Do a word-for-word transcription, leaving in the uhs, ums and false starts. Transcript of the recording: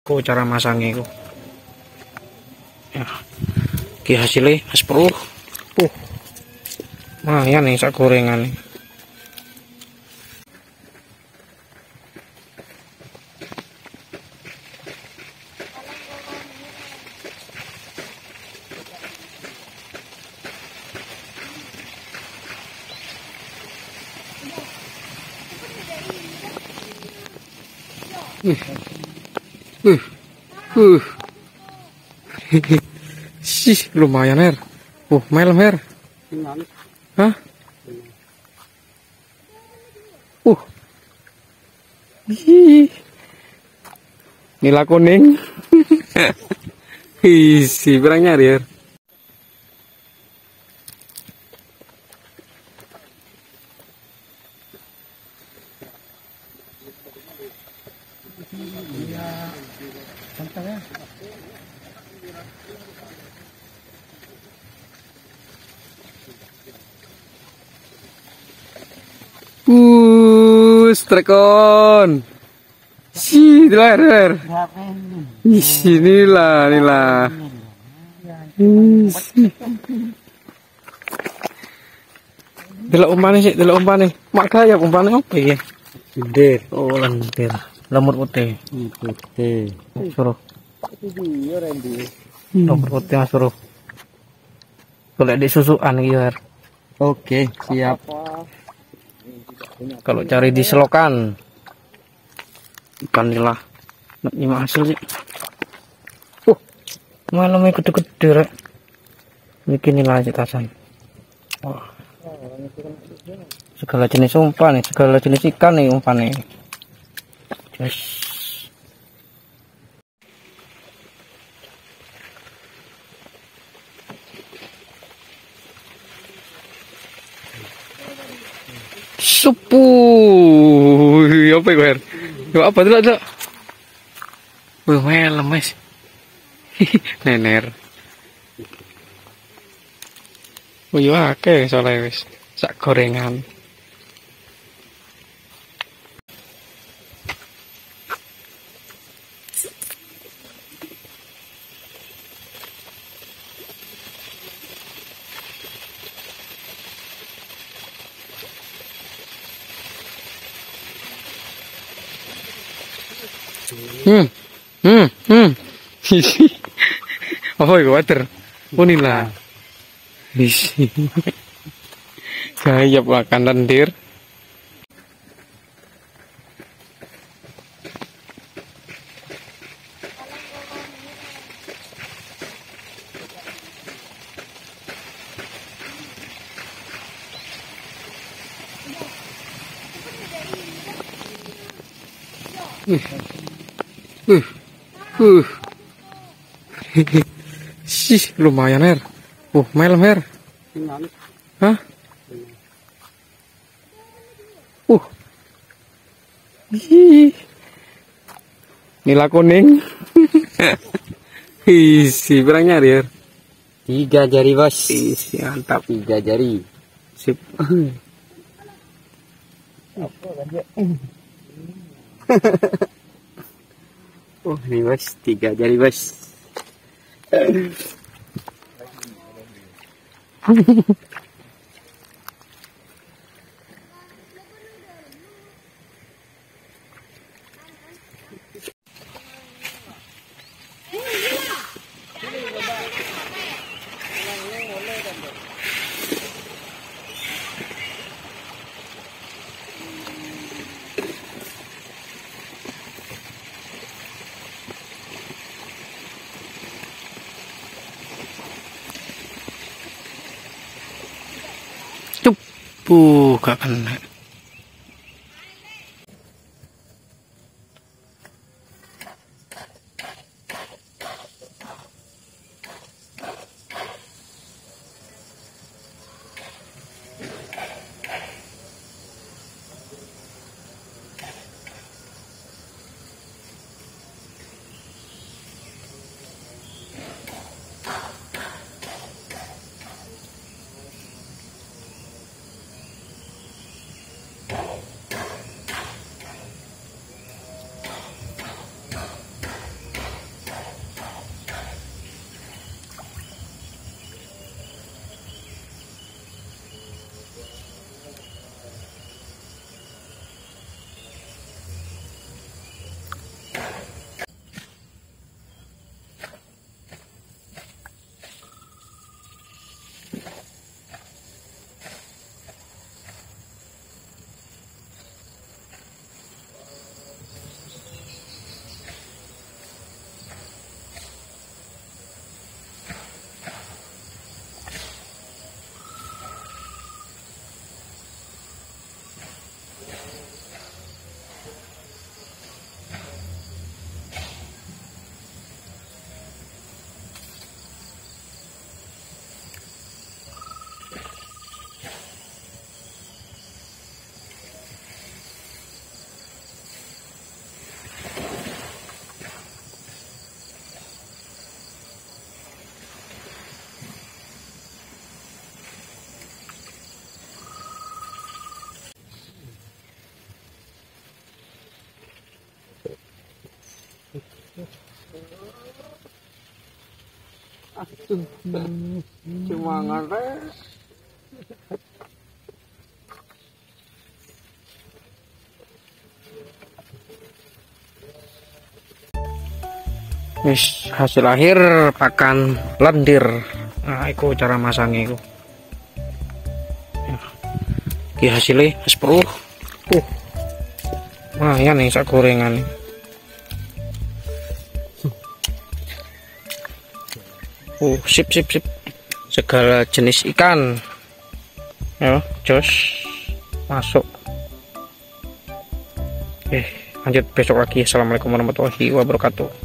Ku cara masangnya ku. Ya. Ki hasilnya sepuluh. Uh. Lumayan nih sak gorengan nih. Uh. Uh. Uh. Sih, lumayan Her. Uh, melem Her. Hah? Uh. Ih. Nila kuning. Isi, berang nyari Her. Uh, strekon. Si, dilar, dilar. Di sinilah, inilah. Delok umpane sih, delok umpane. Mak gaya umpane apa ya? Lendir. Oh, lendir. Lemur putih. Putih. Suruh. Lemur putih suruh. Golek di susukan iki, Her. Oke, siap. Kalau cari di selokan ikan nila nyimak hasil sih. Uh, malamnya gede-gede rek. Bikin nila cetasan. Wah. Segala jenis umpan nih, segala jenis ikan nih umpan nih. Yes. Supu, apa itu Her? Apa tuh ada? Wih, melem mas. Nener. Wih, oke soalnya wis sak gorengan. Hmm, hmm, hmm. Oh, itu water. Unilah. Isi. Kayak makan lendir. Uh, uh, uh. Sih, lumayan Her. Uh, melem Her. Hah? Uh. Ih. Nila kuning. Isi, berang nyari Her. Tiga jari bos. Isi, mantap. Tiga jari. Sip. Oh, ini bos, tiga jari bos. Uh, gak kena. Aduh, cuma ngantai. Wis hasil akhir pakan lendir. Nah, itu cara masangnya itu. Iki hasilnya sepuluh. Uh. Wah, ya nih sak gorengan. Uh, sip sip sip. Segala jenis ikan. Ya, jos masuk. Eh, lanjut besok lagi. Assalamualaikum warahmatullahi wabarakatuh.